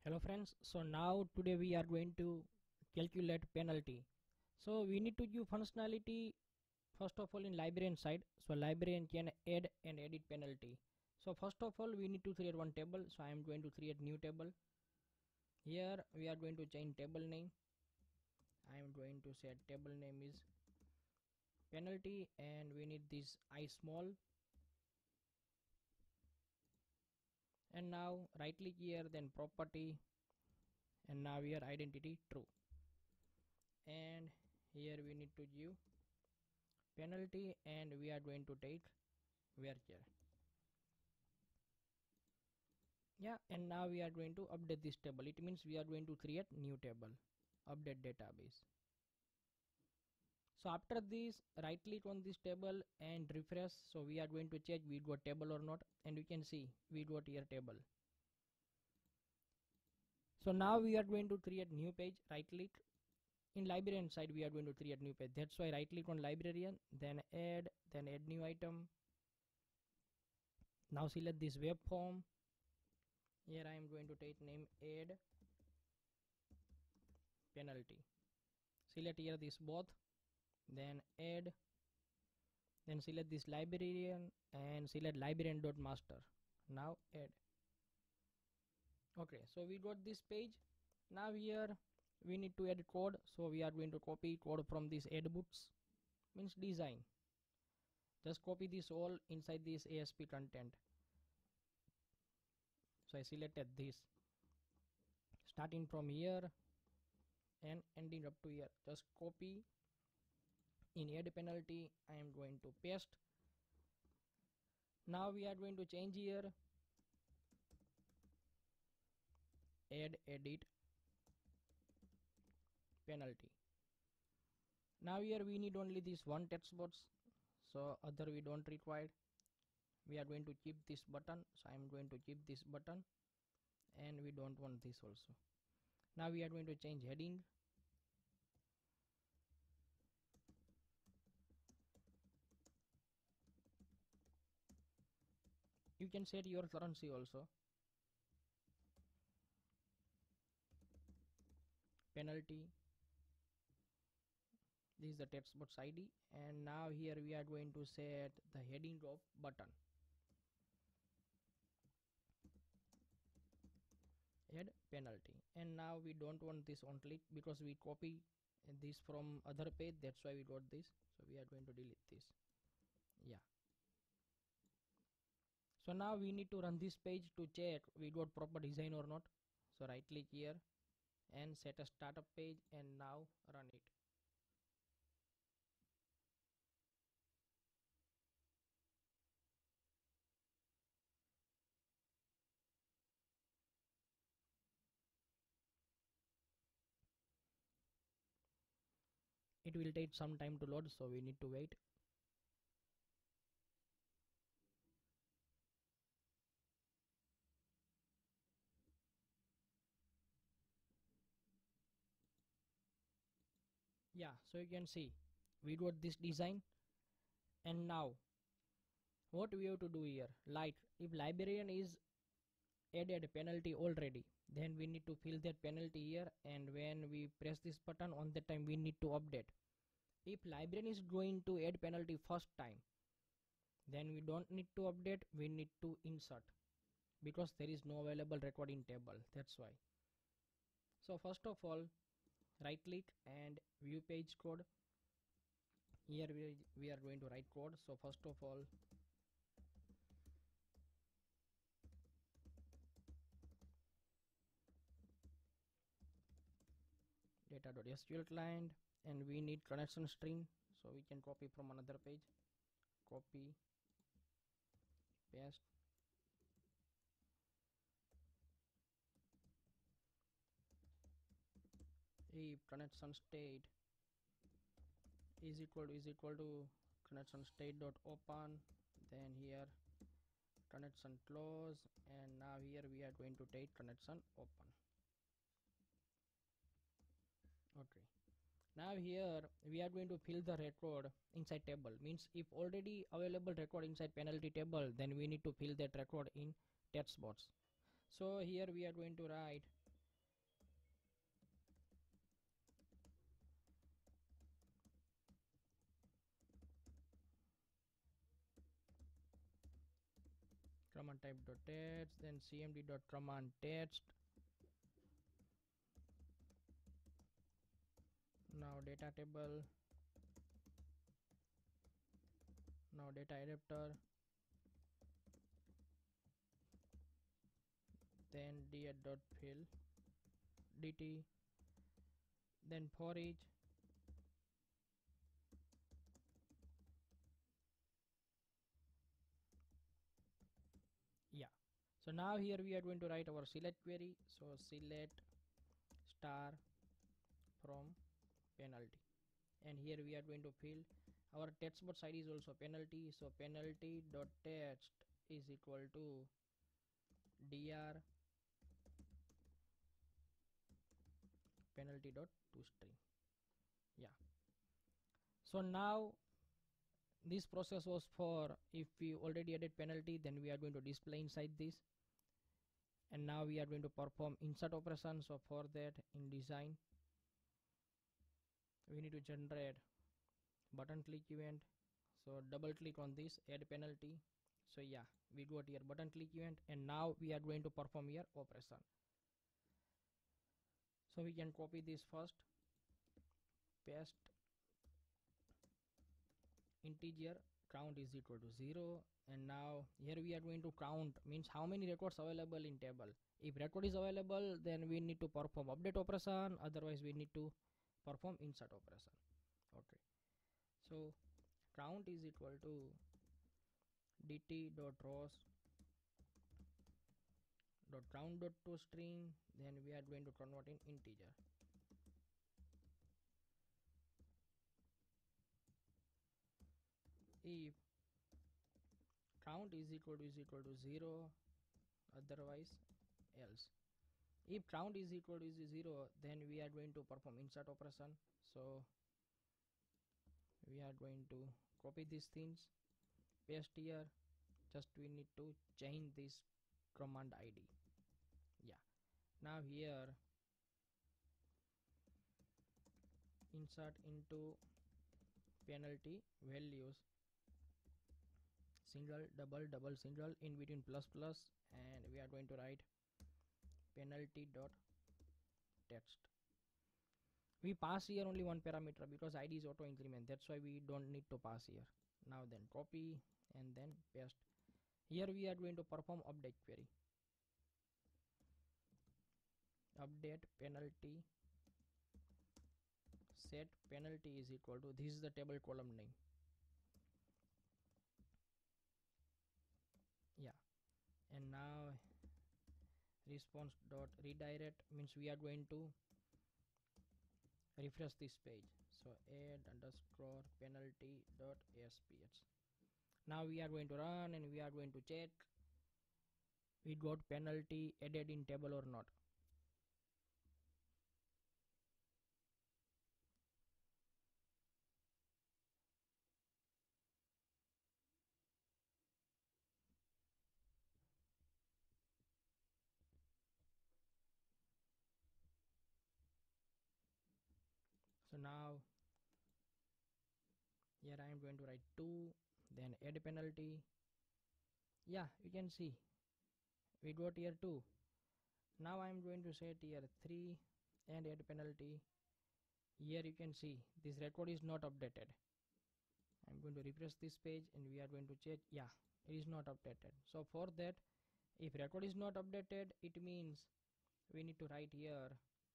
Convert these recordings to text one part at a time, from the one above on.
Hello friends, so now today we are going to calculate penalty. So we need to give functionality first of all in librarian side. So librarian can add and edit penalty. So first of all we need to create one table. So I am going to create new table. Here we are going to change table name. I am going to say table name is penalty and we need this I small. And now right click here, then property, and now here identity true. And here we need to give penalty and we are going to take varchar. Yeah, and now we are going to update this table. It means we are going to create new table, update database. So after this, right click on this table and refresh. So we are going to check we got table or not, and you can see we got here table. So now we are going to create new page. Right click in librarian side, we are going to create new page. That's why right click on librarian, then add new item. Now select this web form. Here I am going to take name add penalty. Select here this both, then add, then select this librarian and select librarian.master. Now add. Okay, so we got this page. Now here we need to add code, so we are going to copy code from this add books, means design. Just copy this all inside this ASP content. So I selected this, starting from here and ending up to here. Just copy. In add penalty I am going to paste. Now we are going to change here add edit penalty. Now here we need only this one text box, so other we don't require. We are going to keep this button, so I am going to keep this button, and we don't want this also. Now we are going to change heading. You can set your currency also. Penalty, this is the text box ID, and now here we are going to set the heading of button. Add penalty, and now we don't want this on click because we copy this from other page, that's why we got this, so we are going to delete this. Yeah, so now we need to run this page to check we got proper design or not. So right click here and set a startup page, and now run it. It will take some time to load, so we need to wait. Yeah, so you can see we got this design. And now what we have to do here, like if librarian is added penalty already, then we need to fill that penalty here, and when we press this button on that time we need to update. If librarian is going to add penalty first time, then we don't need to update, we need to insert, because there is no available record in table, that's why. So first of all, right click and view page code. Here we are going to write code. So first of all, data.sql client, and we need connection string, so we can copy from another page, copy, paste, if connection state is equal to connection state dot open, then here connection close, and now here we are going to take connection open. Okay, now here we are going to fill the record inside table, means if already available record inside penalty table, then we need to fill that record in text box. So here we are going to write command type dot text, then cmd dot command text. Now data table, now data adapter, then d dot fill dt, then for each. Yeah, so now here we are going to write our select query. So select star from penalty, and here we are going to fill our text box side is also penalty. So penalty dot text is equal to dr penalty dot to string. Yeah, so now this process was for if we already added penalty, then we are going to display inside this, and now we are going to perform insert operation. So for that, in design we need to generate button click event. So double click on this add penalty. So yeah, we got here button click event, and now we are going to perform here operation. So we can copy this first, paste integer count is equal to 0, and now here we are going to count, means how many records available in table. If record is available, then we need to perform update operation, otherwise we need to perform insert operation. Okay, so count is equal to dt dot rows dot count dot to string, then we are going to convert in integer. If count is equal to 0, otherwise else. If count is equal to 0, then we are going to perform insert operation. So we are going to copy these things, paste here, just we need to change this command id. Yeah, now here insert into penalty values single double single in between plus plus, and we are going to write penalty dot text. We pass here only one parameter because id is auto increment, that's why we don't need to pass here. Now then copy and then paste. Here we are going to perform update query. Update penalty set penalty is equal to, this is the table column name. Yeah, and now response dot redirect means we are going to refresh this page. So add underscore penalty dot aspx. Now we are going to run and we are going to check we got penalty added in table or not. So now here I am going to write 2, then add penalty. Yeah, you can see we got here 2. Now I am going to set here 3 and add penalty. Here you can see this record is not updated. I'm going to refresh this page and we are going to check. Yeah, it is not updated. So for that, if record is not updated, it means we need to write here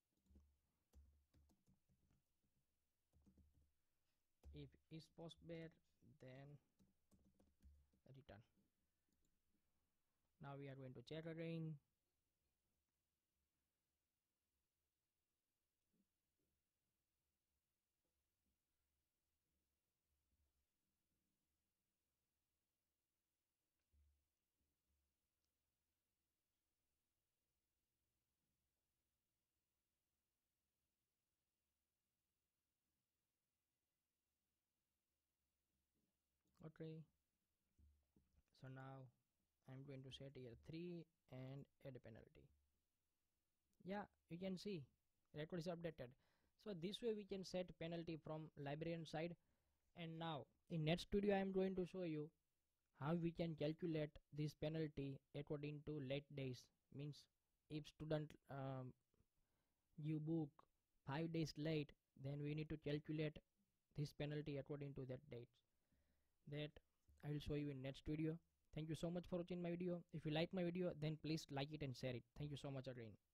if is postbed, then return. Now we are going to check again. Okay, so now I'm going to set here 3 and add a penalty. Yeah, you can see record is updated. So this way we can set penalty from librarian side. And now in NetStudio I am going to show you How we can calculate this penalty according to late days, means if student you book 5 days late, then we need to calculate this penalty according to that date. That I will show you in next video. Thank you so much for watching my video. If you like my video, then please like it and share it. Thank you so much again.